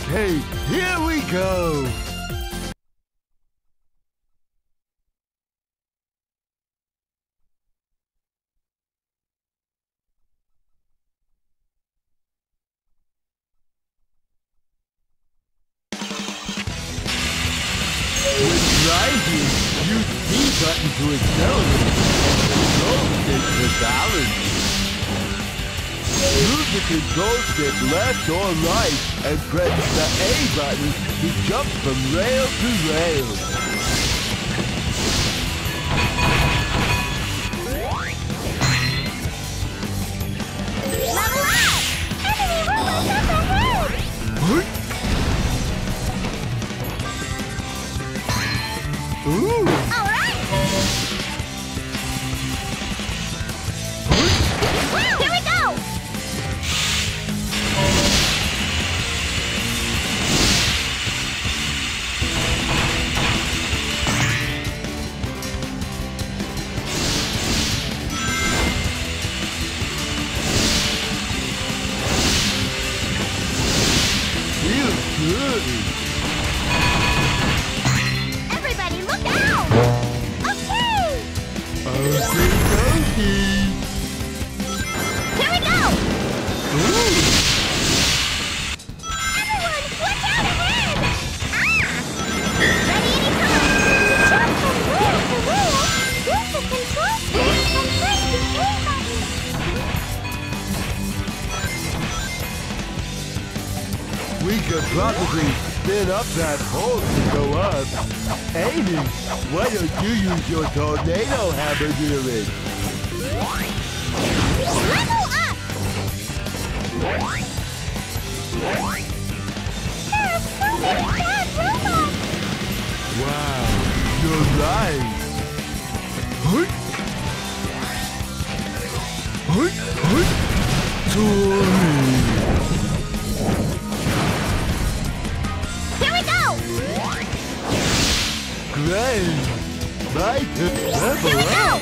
Okay, here we go. With grinding, use D button to accelerate and control stick to balance. Move the control stick left or right and press the A button to jump from rail to rail. Level up! Enemy robots up ahead! Ooh! All right! Here we go! Feels good. Everybody look out! Okay! Okie dokie. Here we go! Ooh! Everyone, watch out ahead! Ah! Ready anytime! Jump from wheel to wheel! Use the control stick and press the A button! We could probably spin up that hole to go up. Amy, why don't you use your tornado hammer near it? Level up! There are so many bad robots! Wow, you're right. Huh? Huh? Huh? Sorry. Here we go! Great. My turn. Here Level we go! up.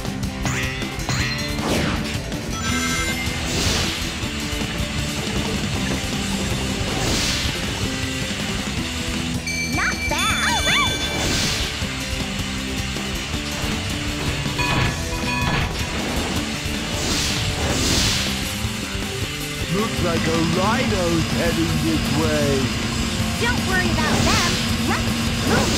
Not bad! All right! Looks like a rhino's heading this way. Don't worry about them. Let's move!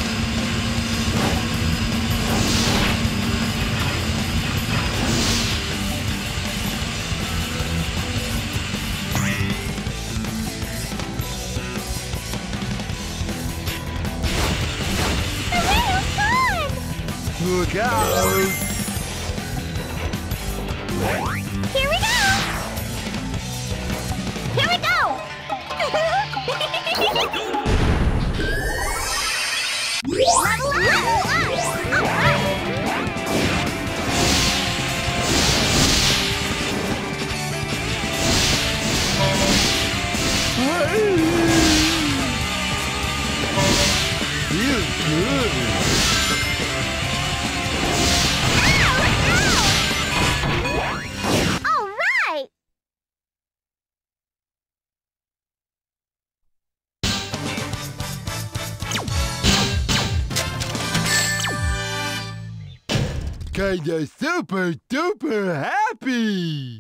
The rail's gone! Look out. Here we go! Here we go! Level up! All right! Feels good. All right! Kinda super duper happy.